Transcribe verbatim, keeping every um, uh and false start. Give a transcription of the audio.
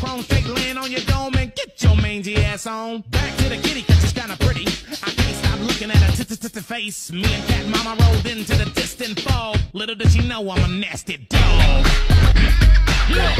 on, straight land on your dome and get your mangy ass on. Back to the kitty, cause she's kinda pretty. I can't stop looking at her t-t-t-t face. Me and Cat Mama rolled into the distant fog. Little does she know I'm a nasty dog. Yeah.